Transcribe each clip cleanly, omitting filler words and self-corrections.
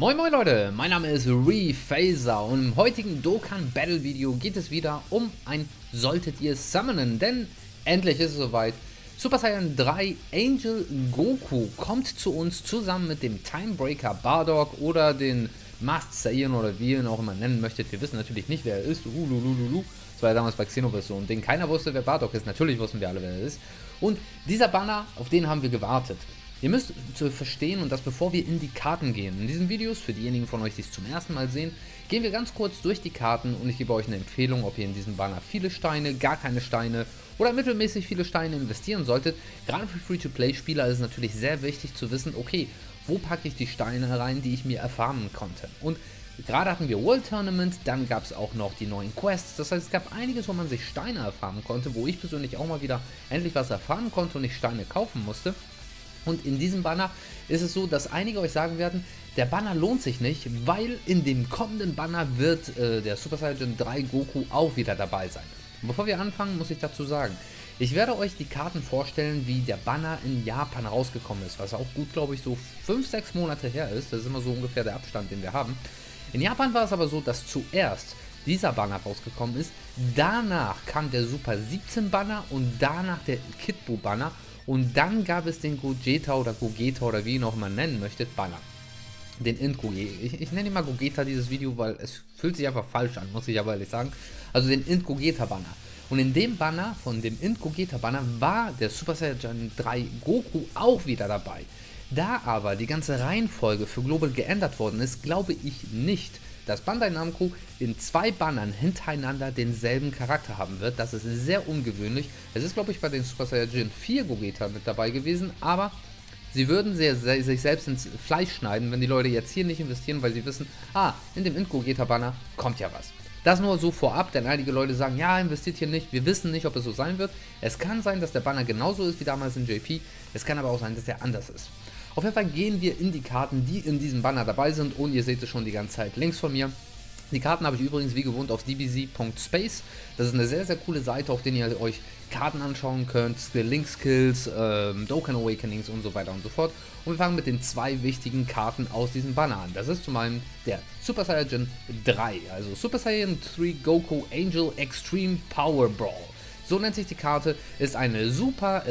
Moin moin Leute, mein Name ist Rephaser und im heutigen Dokkan Battle Video geht es wieder um ein Solltet ihr summonen, denn endlich ist es soweit. Super Saiyan 3 Angel Goku kommt zu uns zusammen mit dem Timebreaker Bardock oder den Masked Saiyan oder wie ihr ihn auch immer nennen möchtet. Wir wissen natürlich nicht, wer er ist. Das war ja damals bei Xenoverse so, und den keiner wusste, wer Bardock ist. Natürlich wussten wir alle, wer er ist. Und dieser Banner, auf den haben wir gewartet. Ihr müsst verstehen, und das bevor wir in die Karten gehen. In diesen Videos, für diejenigen von euch, die es zum ersten Mal sehen, gehen wir ganz kurz durch die Karten und ich gebe euch eine Empfehlung, ob ihr in diesem Banner viele Steine, gar keine Steine oder mittelmäßig viele Steine investieren solltet. Gerade für Free-to-Play-Spieler ist es natürlich sehr wichtig zu wissen, okay, wo packe ich die Steine rein, die ich mir erfarmen konnte. Und gerade hatten wir World Tournament, dann gab es auch noch die neuen Quests. Das heißt, es gab einiges, wo man sich Steine erfarmen konnte, wo ich persönlich auch mal wieder endlich was erfahren konnte und ich Steine kaufen musste. Und in diesem Banner ist es so, dass einige euch sagen werden, der Banner lohnt sich nicht, weil in dem kommenden Banner wird der Super Saiyan 3 Goku auch wieder dabei sein. Und bevor wir anfangen, muss ich dazu sagen, ich werde euch die Karten vorstellen, wie der Banner in Japan rausgekommen ist, was auch gut, glaube ich, so 5-6 Monate her ist. Das ist immer so ungefähr der Abstand, den wir haben. In Japan war es aber so, dass zuerst dieser Banner rausgekommen ist, danach kam der Super 17 Banner und danach der Kid Buu Banner. Und dann gab es den Gogeta oder wie ihr ihn auch immer nennen möchtet, Banner. Den Int-Gogeta. Ich nenne ihn mal Gogeta dieses Video, weil es fühlt sich einfach falsch an, muss ich aber ehrlich sagen. Also den Int-Gogeta-Banner. Und in dem Banner, von dem Int-Gogeta-Banner, war der Super Saiyan 3 Goku auch wieder dabei. Da aber die ganze Reihenfolge für Global geändert worden ist, glaube ich nicht, dass Bandai Namco in 2 Bannern hintereinander denselben Charakter haben wird. Das ist sehr ungewöhnlich. Es ist, glaube ich, bei den Super Saiyan 4 Gogeta mit dabei gewesen, aber sie würden sich selbst ins Fleisch schneiden, wenn die Leute jetzt hier nicht investieren, weil sie wissen, in dem Int-Gogeta-Banner kommt ja was. Das nur so vorab, denn einige Leute sagen, ja, investiert hier nicht, wir wissen nicht, ob es so sein wird. Es kann sein, dass der Banner genauso ist wie damals in JP, es kann aber auch sein, dass er anders ist. Auf jeden Fall gehen wir in die Karten, die in diesem Banner dabei sind, und ihr seht es schon die ganze Zeit links von mir. Die Karten habe ich übrigens wie gewohnt auf dbz.space. Das ist eine sehr, sehr coole Seite, auf der ihr euch Karten anschauen könnt, Link-Skills, Dokkan Awakenings und so weiter und so fort. Und wir fangen mit den 2 wichtigen Karten aus diesem Banner an. Das ist zum einen der Super Saiyan 3, also Super Saiyan 3 Goku Angel Extreme Power Brawl. So nennt sich die Karte, ist eine super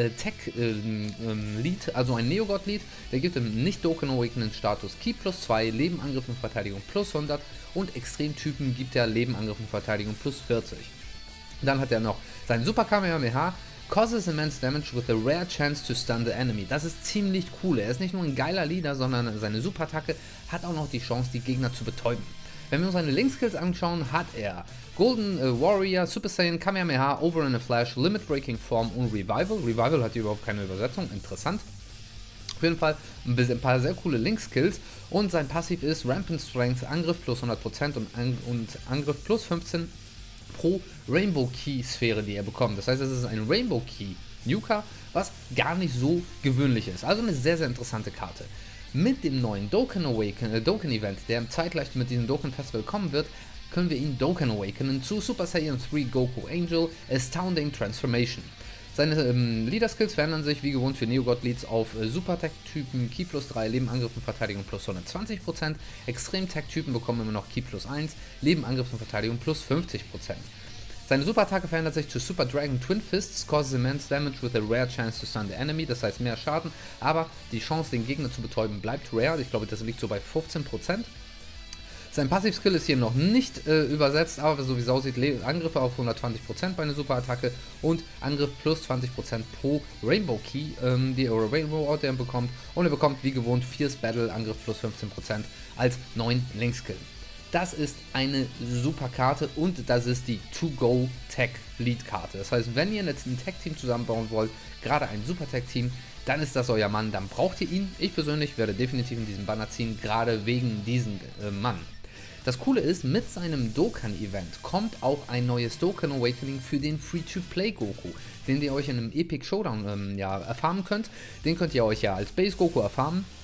Tech-Lied, also ein Neogod-Lied. Der gibt im Nicht-Dokkan Awakening Status Ki plus 2, Leben, Angriff und Verteidigung plus 100 und Extremtypen gibt er Leben, Angriff und Verteidigung plus 40. Dann hat er noch sein Super Kamehameha, causes immense damage with a rare chance to stun the enemy. Das ist ziemlich cool. Er ist nicht nur ein geiler Leader, sondern seine Super-Attacke hat auch noch die Chance, die Gegner zu betäuben. Wenn wir uns seine Link-Skills anschauen, hat er Golden Warrior, Super Saiyan, Kamehameha, Over in a Flash, Limit Breaking Form und Revival. Revival hat hier überhaupt keine Übersetzung, interessant. Auf jeden Fall ein paar sehr coole Link-Skills, und sein Passiv ist Rampant Strength, Angriff plus 100% und Angriff plus 15 pro Rainbow Key Sphäre, die er bekommt. Das heißt, es ist ein Rainbow Key Nuka, was gar nicht so gewöhnlich ist. Also eine sehr, sehr interessante Karte. Mit dem neuen Dokkan Event, der zeitgleich mit diesem Dokkan Festival kommen wird, können wir ihn Dokkan Awakenen zu Super Saiyan 3 Goku Angel Astounding Transformation. Seine Leader-Skills verändern sich wie gewohnt für Neogod-Leads auf Super-Tech-Typen Ki plus 3, Leben, Angriff und Verteidigung plus 120%, Extrem-Tech-Typen bekommen immer noch Ki plus 1, Leben, Angriff und Verteidigung plus 50%. Seine Super-Attacke verändert sich zu Super Dragon Twin Fists, causes immense damage with a rare chance to stun the enemy, das heißt mehr Schaden, aber die Chance, den Gegner zu betäuben, bleibt rare. Ich glaube, das liegt so bei 15%. Sein Passiv-Skill ist hier noch nicht übersetzt, aber so wie es aussieht, Angriffe auf 120% bei einer Super-Attacke und Angriff plus 20% pro Rainbow Key, die Rainbow Out, der bekommt, und er bekommt wie gewohnt Fierce Battle, Angriff plus 15% als neuen Link-Skill. Das ist eine super Karte und das ist die To-Go Tech Lead Karte. Das heißt, wenn ihr jetzt ein Tech-Team zusammenbauen wollt, gerade ein Super Tech-Team, dann ist das euer Mann, dann braucht ihr ihn. Ich persönlich werde definitiv in diesen Banner ziehen, gerade wegen diesem Mann. Das Coole ist, mit seinem Dokkan-Event kommt auch ein neues Dokkan Awakening für den Free-to-Play Goku, den ihr euch in einem Epic Showdown erfarmen könnt. Den könnt ihr euch ja als Base Goku erfarmen.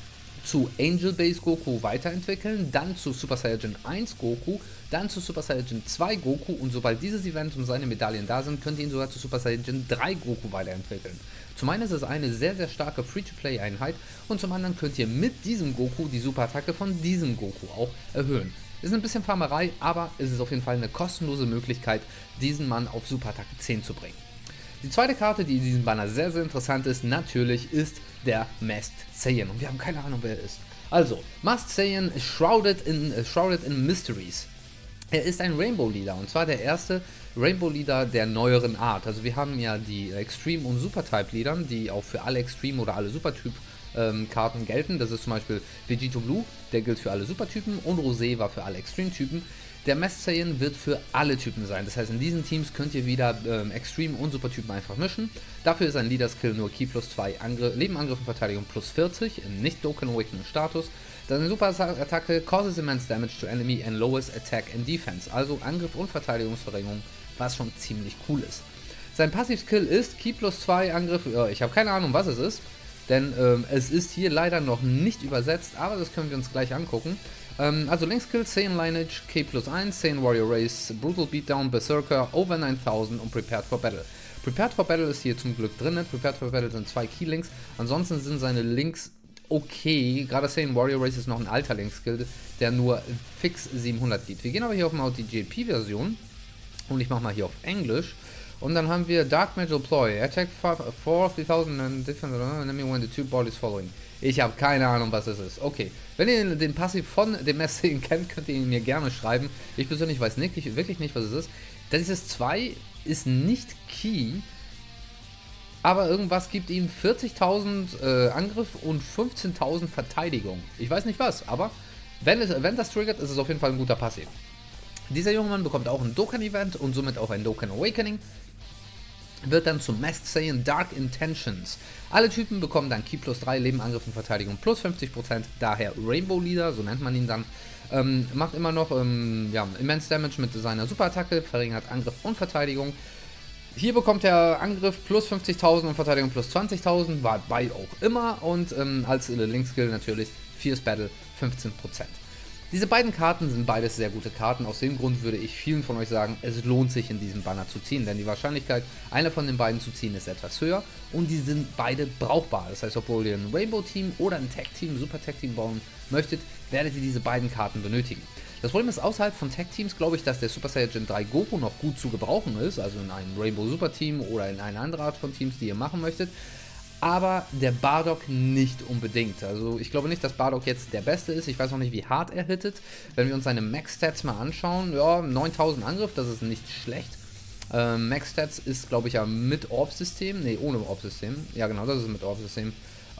zu Angel Base Goku weiterentwickeln, dann zu Super Saiyan 1 Goku, dann zu Super Saiyan 2 Goku und sobald dieses Event und seine Medaillen da sind, könnt ihr ihn sogar zu Super Saiyan 3 Goku weiterentwickeln. Zum einen ist es eine sehr, sehr starke Free-to-Play-Einheit und zum anderen könnt ihr mit diesem Goku die Superattacke von diesem Goku auch erhöhen. Ist ein bisschen Farmerei, aber es ist auf jeden Fall eine kostenlose Möglichkeit, diesen Mann auf Superattacke 10 zu bringen. Die zweite Karte, die in diesem Banner sehr, sehr interessant ist, natürlich ist der Masked Saiyan. Und wir haben keine Ahnung, wer er ist. Also, Masked Saiyan Shrouded in Mysteries. Er ist ein Rainbow Leader und zwar der erste Rainbow Leader der neueren Art. Also wir haben ja die Extreme und Super Type Leader, die auch für alle Extreme oder alle Super Typ Karten gelten. Das ist zum Beispiel Vegito Blue, der gilt für alle Supertypen und Rosé war für alle Extreme-Typen. Der Masked Saiyan wird für alle Typen sein. Das heißt, in diesen Teams könnt ihr wieder Extreme und Supertypen einfach mischen. Dafür ist ein Leader-Skill nur Ki plus 2 Leben, Angriff und Verteidigung plus 40 im Nicht-Dokkan Awakening Status. Dann eine Super-Attacke causes immense damage to enemy and lowers attack and defense. Also Angriff und Verteidigungsverringerung, was schon ziemlich cool ist. Sein Passiv-Skill ist Ki plus 2 Angriff. Ich habe keine Ahnung, was es ist. Denn es ist hier leider noch nicht übersetzt, aber das können wir uns gleich angucken. Also Link-Skill, Saiyan Lineage, K plus 1, Saiyan Warrior Race, Brutal Beatdown, Berserker, Over 9000 und Prepared for Battle. Prepared for Battle ist hier zum Glück drin, Prepared for Battle sind 2 Key-Links, ansonsten sind seine Links okay, gerade Saiyan Warrior Race ist noch ein alter Link-Skill, der nur fix 700 gibt. Wir gehen aber hier auf mal die JP-Version und ich mache mal hier auf Englisch. Und dann haben wir Dark Magical Ploy, Attack 4000 and different enemy when the two bodies following. Ich habe keine Ahnung, was es ist. Okay, wenn ihr den Passiv von dem Messing kennt, könnt ihr ihn mir gerne schreiben. Ich persönlich weiß wirklich nicht, was es ist. Dieses 2 ist nicht Key, aber irgendwas gibt ihm 40.000 Angriff und 15.000 Verteidigung. Ich weiß nicht was, aber wenn das triggert, ist es auf jeden Fall ein guter Passiv. Dieser junge Mann bekommt auch ein Dokkan-Event und somit auch ein Dokkan Awakening. Wird dann zum Masked Saiyan Dark Intentions. Alle Typen bekommen dann Ki plus 3, Leben, Angriff und Verteidigung plus 50%, daher Rainbow Leader, so nennt man ihn dann. Macht immer noch immense Damage mit seiner Superattacke, verringert Angriff und Verteidigung. Hier bekommt er Angriff plus 50.000 und Verteidigung plus 20.000, wobei auch immer. Und als Link-Skill natürlich Fierce Battle 15%. Diese beiden Karten sind beides sehr gute Karten. Aus dem Grund würde ich vielen von euch sagen, es lohnt sich in diesem Banner zu ziehen. Denn die Wahrscheinlichkeit, einer von den beiden zu ziehen, ist etwas höher. Und die sind beide brauchbar. Das heißt, obwohl ihr ein Rainbow-Team oder ein Tag-Team, Super-Tag-Team bauen möchtet, werdet ihr diese beiden Karten benötigen. Das Problem ist, außerhalb von Tag-Teams glaube ich, dass der Super Saiyan 3 Goku noch gut zu gebrauchen ist. Also in einem Rainbow-Super-Team oder in eine andere Art von Teams, die ihr machen möchtet. Aber der Bardock nicht unbedingt. Also ich glaube nicht, dass Bardock jetzt der Beste ist. Ich weiß auch nicht, wie hart er hittet. Wenn wir uns seine Max-Stats mal anschauen, ja, 9000 Angriff, das ist nicht schlecht. Max-Stats ist, glaube ich, ja mit Orb-System. Ne, ohne Orb-System. Ja, genau, das ist mit Orb-System.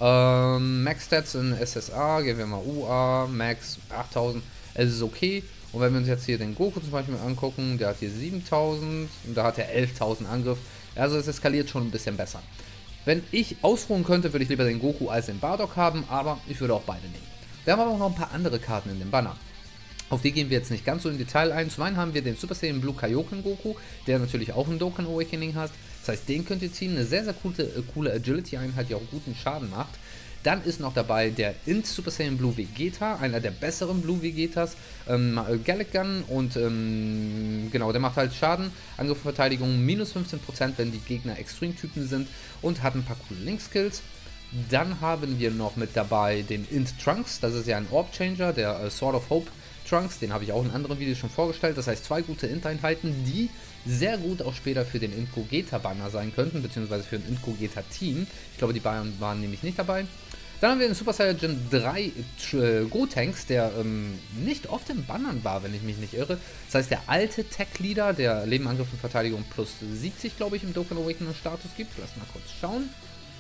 Max-Stats in SSA, gehen wir mal UA, Max 8000. Es ist okay. Und wenn wir uns jetzt hier den Goku zum Beispiel angucken, der hat hier 7000 und da hat er 11.000 Angriff. Also es eskaliert schon ein bisschen besser. Wenn ich ausruhen könnte, würde ich lieber den Goku als den Bardock haben, aber ich würde auch beide nehmen. Wir haben aber auch noch ein paar andere Karten in dem Banner. Auf die gehen wir jetzt nicht ganz so im Detail ein. Zum einen haben wir den Super Saiyan Blue Kaioken Goku, der natürlich auch ein Dokkan Awakening hat. Das heißt, den könnt ihr ziehen. Eine sehr, sehr coole Agility-Einheit, die auch guten Schaden macht. Dann ist noch dabei der Int Super Saiyan Blue Vegeta, einer der besseren Blue Vegetas, Gallic Gun und genau, der macht halt Schaden, Angriff und Verteidigung minus 15%, wenn die Gegner Extreme-Typen sind und hat ein paar coole Link-Skills. Dann haben wir noch mit dabei den Int Trunks, das ist ja ein Orb-Changer, der Sword of Hope Trunks, den habe ich auch in anderen Videos schon vorgestellt, das heißt 2 gute Int-Einheiten, die sehr gut auch später für den Int Gogeta-Banner sein könnten, beziehungsweise für ein Int Gogeta-Team. Ich glaube, die Bayern waren nämlich nicht dabei. Dann haben wir den Super Saiyan 3 Gotenks, der nicht oft in Bannern war, wenn ich mich nicht irre. Das heißt, der alte Tech-Leader, der Leben, Angriff und Verteidigung plus 70, glaube ich, im Dokkan Awakening Status gibt. Lass mal kurz schauen.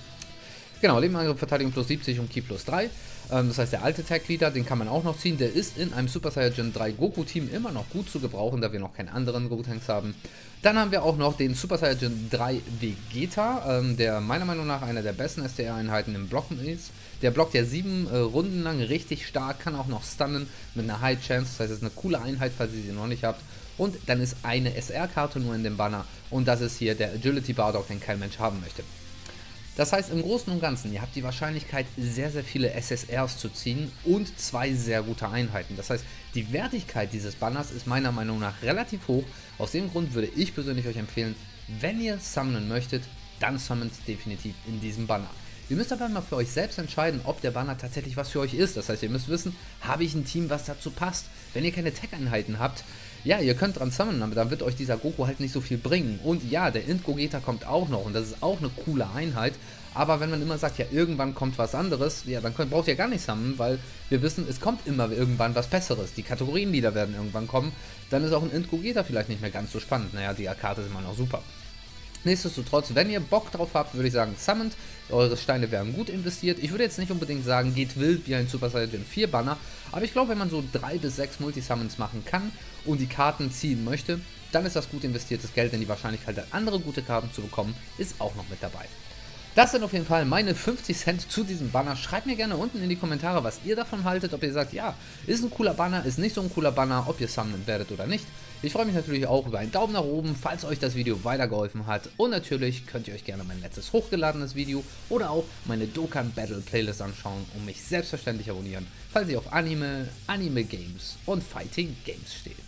Genau, Leben, Angriff, Verteidigung plus 70 und Ki plus 3. Das heißt, der alte Tag-Leader, den kann man auch noch ziehen. Der ist in einem Super Saiyan 3 Goku-Team immer noch gut zu gebrauchen, da wir noch keinen anderen Gotenks haben. Dann haben wir auch noch den Super Saiyan 3 Vegeta, der meiner Meinung nach einer der besten SDR-Einheiten im Blocken ist. Der blockt ja 7 Runden lang richtig stark, kann auch noch stunnen mit einer High Chance. Das heißt, es ist eine coole Einheit, falls ihr sie noch nicht habt. Und dann ist eine SR-Karte nur in dem Banner und das ist hier der Agility Bardock, den kein Mensch haben möchte. Das heißt, im Großen und Ganzen, ihr habt die Wahrscheinlichkeit, sehr, sehr viele SSRs zu ziehen und 2 sehr gute Einheiten. Das heißt, die Wertigkeit dieses Banners ist meiner Meinung nach relativ hoch. Aus dem Grund würde ich persönlich euch empfehlen, wenn ihr summonen möchtet, dann summont definitiv in diesem Banner. Ihr müsst aber mal für euch selbst entscheiden, ob der Banner tatsächlich was für euch ist. Das heißt, ihr müsst wissen, habe ich ein Team, was dazu passt. Wenn ihr keine Tech-Einheiten habt, ja, ihr könnt dran summonen, aber dann wird euch dieser Goku halt nicht so viel bringen. Und ja, der Int Gogeta kommt auch noch und das ist auch eine coole Einheit. Aber wenn man immer sagt, ja, irgendwann kommt was anderes, ja, dann braucht ihr gar nicht summonen, weil wir wissen, es kommt immer irgendwann was Besseres. Die Kategorienlieder werden irgendwann kommen. Dann ist auch ein Int Gogeta vielleicht nicht mehr ganz so spannend. Naja, die Karte ist immer noch super. Nichtsdestotrotz, wenn ihr Bock drauf habt, würde ich sagen, summont. Eure Steine werden gut investiert. Ich würde jetzt nicht unbedingt sagen, geht wild wie ein Super Saiyan 4 Banner, aber ich glaube, wenn man so 3 bis 6 Multisummons machen kann und die Karten ziehen möchte, dann ist das gut investiertes Geld, denn die Wahrscheinlichkeit, andere gute Karten zu bekommen, ist auch noch mit dabei. Das sind auf jeden Fall meine 50 Cent zu diesem Banner. Schreibt mir gerne unten in die Kommentare, was ihr davon haltet, ob ihr sagt, ja, ist ein cooler Banner, ist nicht so ein cooler Banner, ob ihr summonen werdet oder nicht. Ich freue mich natürlich auch über einen Daumen nach oben, falls euch das Video weitergeholfen hat. Und natürlich könnt ihr euch gerne mein letztes hochgeladenes Video oder auch meine Dokkan Battle Playlist anschauen und mich selbstverständlich abonnieren, falls ihr auf Anime, Anime Games und Fighting Games steht.